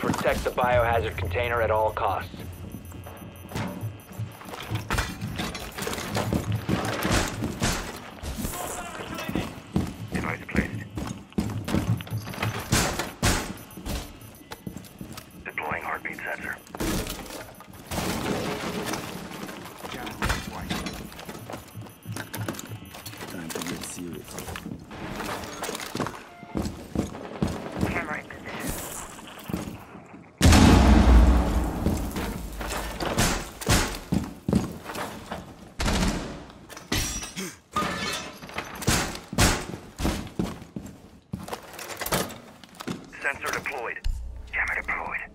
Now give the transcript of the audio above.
Protect the biohazard container at all costs. Device placed. Deploying heartbeat sensor. Time to get serious. Camera in position. Sensor deployed. Camera deployed.